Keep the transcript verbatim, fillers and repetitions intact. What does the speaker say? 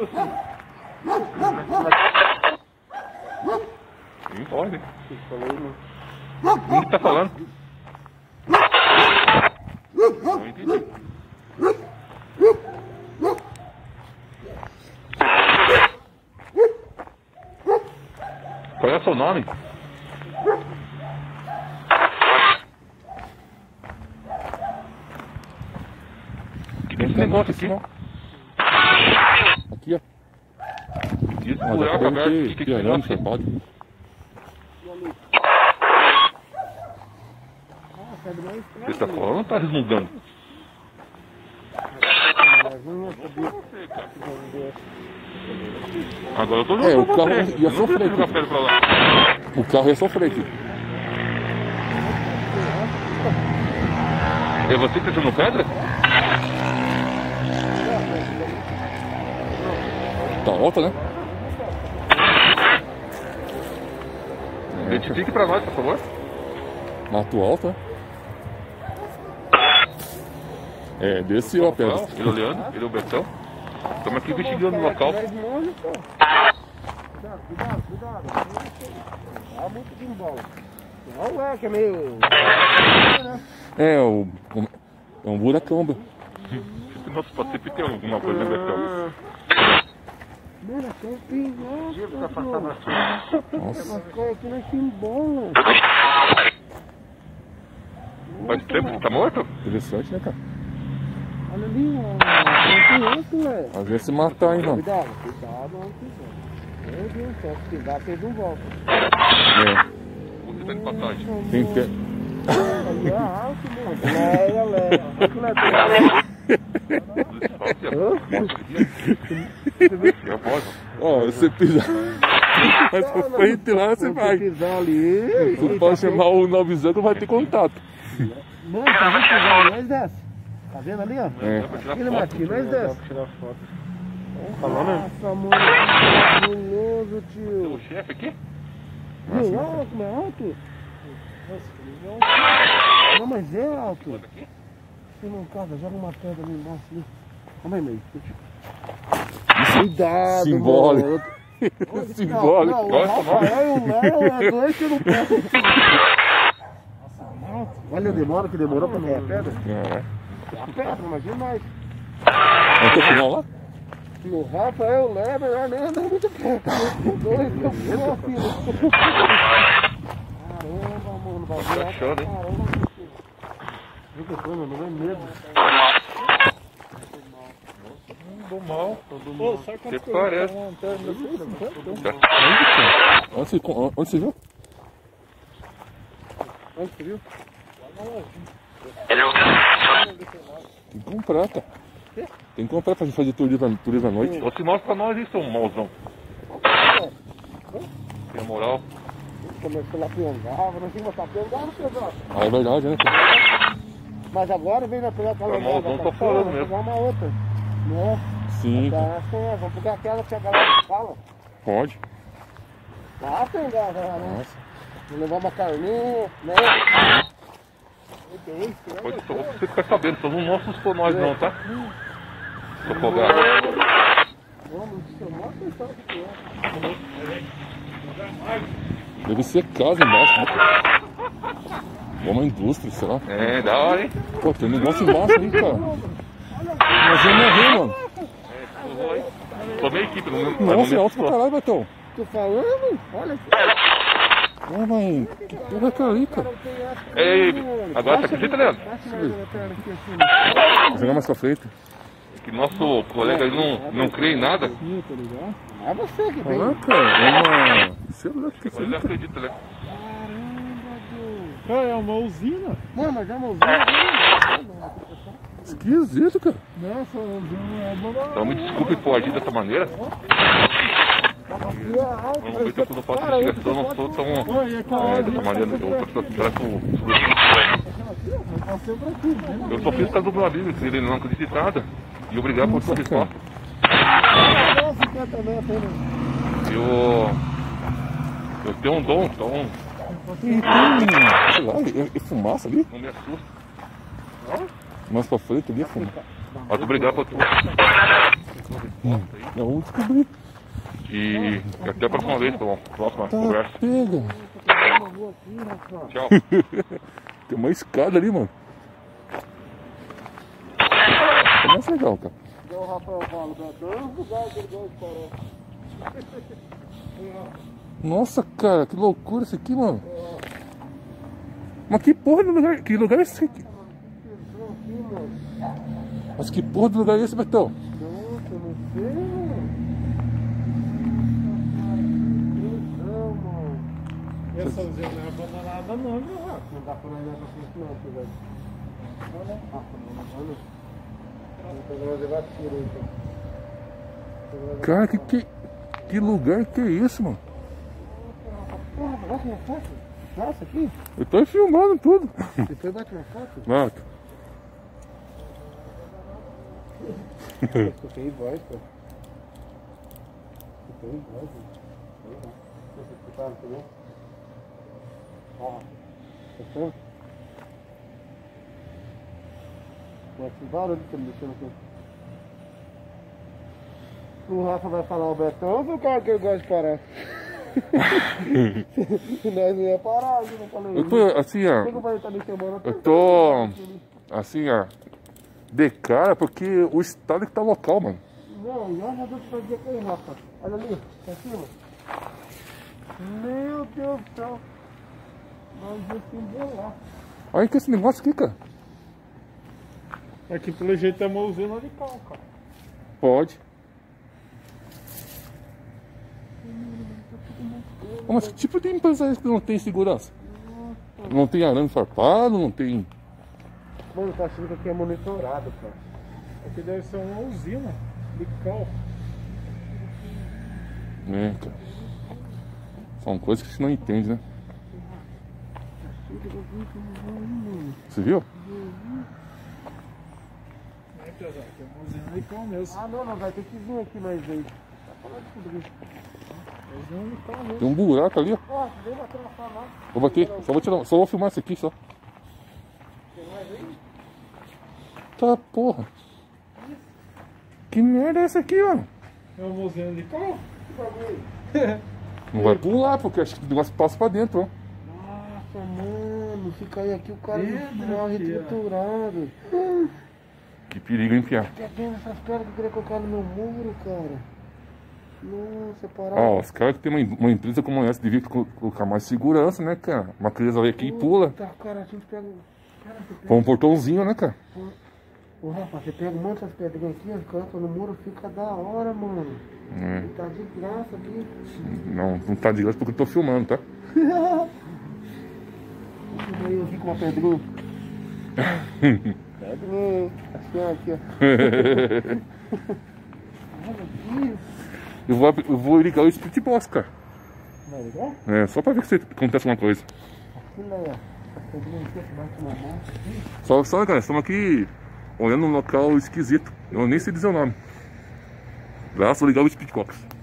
Não pode. O que tá falando? Não entendi. Qual é o seu nome? Que esse negócio aqui? Aqui, ó. Isso, Ah, buraco já aberto. que Que que piorando, você você pode. Você tá falando ou tá resmungando? Agora eu tô É, o jogando carro você. ia Eu não sofrer preciso jogar aqui. pedra pra lá. O carro ia sofrer aqui. É você que tá jogando pedra? Tá alta, né? Identifique pra nós, por favor. Mato alta, né? É, desceu a pedra. Ele é o Leandro, ele é o Betão. Estamos aqui investigando o local. Cuidado, cuidado, cuidado. Tá muito de bola. Não é que é meio. É, o, o- é um buracão, meu. Nossa, pode ser que tem alguma coisa, né, Betão? Mano, até o pinhão. Nossa. Mas qual é que nós temos bola? Faz tempo que você tá morto? Interessante, né, cara? Olha ali, ó. Não tem velho. Às vezes se matar, hein, mano. Cuidado, cuidado onde quiser. Meu Deus do céu, se pisar, vocês não voltam. É, Você tá de passagem. tem pé. Ali é alto, mano. Leia, leia. Aquilo é Eu posso. Ó, você pisar mais pra frente lá, você Se vai. pisar ali. Você pode chamar o nove zero, vai ter contato. Mano, se a gente pisar ali, nós desce. Tá vendo ali, ó? É. Aquele Marquinhos, nós desce. Tirar foto. Falou, né? Nossa, mano, fabuloso, O tio. chefe aqui? Viu? Olha como é alto. Não, mas é alto. Você não casa, joga uma pedra ali embaixo ali. Calma aí, meio. Cuidado, Simbólico. mano. Simbólico. Não, não, o Rafael e o Léo é dois que não pedem. Olha a demora que demorou pra cair a pedra. É. A pedra, imagina nós. Até o final lá? O Rafael e o Léo, melhor nem andar muito perto. Os dois que eu vou, filho. Caramba, mano, vai ver. Achou, né? Caramba, viu que foi, meu? Não é medo. Tô mal. Pô, sabe Você quanto parece. Onde você, onde você viu? Onde você viu? Tem que comprar, cara. Tem que comprar pra gente fazer turismo, turismo à noite. Você mostra pra nós isso, seu mauzão. Tem a moral. Começou lá piongava, nós tínhamos botar piongava, Pedro. Ah, é verdade, né, cara? Mas agora vem na pegar aquela Irmão, não tô falando vamos mesmo. pegar uma outra. Né? Sim, Tá, é, vamos pegar aquela que a galera fala. pode. Tá, pegar, né? Nossa. Vou levar uma carninha, né? Pode só você ficar sabendo, só não mostra os nós não, tá? Tô folgado. Vamos, chamar a atenção que é. Deve ser casa embaixo, né? Ou uma indústria, sei lá. É, da hora, hein? Pô, tem um negócio embaixo aí, cara. Nós vamos morrer, mano. Tô meio equipe, não Nossa, é alto pra caralho, Betão. Tô falando? Olha aqui. Ó, mãe, que porra é aquela ali, cara? Ei, agora você acredita, Leandro? Passa mais uma perna aqui assim. Vou jogar mais pra frente. Que nosso colega aí não, não crê em nada. Sim, tá ligado? É você que vem. Ah, cara, é uma... Sei lá o que é isso aí, Ele cara. acredita, né? Caramba, Deus. Cara, é uma usina. Mano, mas é uma usina. Esquisito, cara. Nossa, uma usina é boa. Então me desculpe por agir dessa maneira. Aqui é alto. Vamos ver se quando eu faço investigação eu não sou tão... É, dessa maneira, eu tô trazendo... Eu só fiz caso do meu amigo, que ele não acredita em nada. E obrigado por sua resposta. cinquenta metros aí, né? Eu... Eu tenho um dom, então E tem, sei lá, é, é fumaça ali? não me assusta. Mais pra frente ali é fumaça. Mas obrigado por tudo. uma resposta aí. Não, vamos descobrir. E até a próxima vez, Tom. Próxima Tá, conversa. pega. Uma rua aqui, Rafa. Tchau. Tem uma escada ali, mano. Tá mais legal, cara. Igual o Rafael fala, dá dois lugares que ele gosta de parar. Nossa, cara, que loucura isso aqui, mano. Mas que porra de lugar, que lugar é esse aqui? Mas que porra de lugar é esse, Betão? Nossa, eu não sei, mano. Não, mano. E essa usina não é abandonada não, meu Rafa. Não dá pra olhar pra frente não, filho, velho. Olha, Rafa, não, olha. Não vai levar tiro aí, então. Cara, que, que, que lugar que é esse, mano? Porra, bate uma foto? Nossa, aqui? Eu tô filmando tudo. Depois bate uma foto? Mata. Escutei voz, pô. Escutei voz, mano. Vocês escutaram também? Ó, escutou? Mas que barulho que tá me deixando aqui. O Rafa vai falar o Betão ou o cara que ele gosta de parar? Se nós não ia parar, eu não falei Eu isso. tô assim, ó. Por que o pai tá me chamando? Eu tô assim, ó. De cara, porque o estado que tá local, mano. Não, e olha do que dizer aí, Rafa. Olha ali, tá em cima. Meu Deus do céu. Nós vamos se embolar. Olha que esse negócio aqui, cara. Aqui pelo jeito é uma usina de cal, cara. Pode. Mas que tipo de empresa é essa que não tem segurança? Não tem arame farpado, não tem... Mano, tá achando que aqui é monitorado, cara. Aqui deve ser uma usina de cal. É, cara. São coisas que você não entende, né? Você viu? É, pesado, aqui é uma usina de cal mesmo. Ah, não, não, vai ter que vir aqui mais vezes. Tá falando de tudo isso. Usina de cal mesmo. Tem um buraco ali, ó. Ó, vem bater na sua lá. Vou bater, só vou tirar, só vou filmar isso aqui, só. Tem mais aí? Tá, porra. Que merda é essa aqui, mano? É uma usina de cal? Que bagulho aí? Não vai pular, porque acho que o negócio passa pra dentro, ó. Nossa, mano, fica aí aqui o cara É, mal aqui, ó. reestruturado. Que perigo, hein, Pia? Tá vendo essas pedras que eu queria colocar no meu muro, cara? Nossa, parar. Ó, os caras que tem uma, uma empresa como essa deviam co- colocar mais segurança, né, cara? Uma criança vem aqui e pula. Tá, cara, a gente pega. Cara, você pega. Põe um portãozinho, né, cara? Ô, Rafa, você pega um monte dessas pedrinhas aqui, ó, canta no muro, fica da hora, mano. É. E tá de graça aqui. Não, não tá de graça porque eu tô filmando, tá? Deixa eu aqui com uma pedrinha. Pedrinha, assim, ó, aqui, ó. Olha aqui. Eu vou, eu vou ligar o Spirit Box, cara. Vai ligar? É, só pra ver se acontece alguma coisa. Aquilo aí, ó. Essa pedrinha aqui, ó, bate na mão. Só, só, cara, estamos aqui olhando um local esquisito. Eu nem sei dizer o nome. Lá, vou ligar o Speed Box.